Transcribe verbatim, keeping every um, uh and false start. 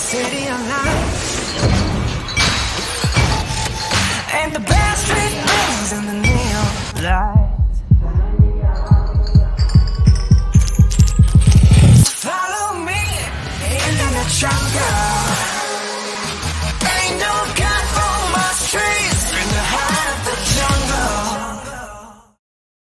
city of lights, and the best street rings and the neon lights. Follow me into the jungle.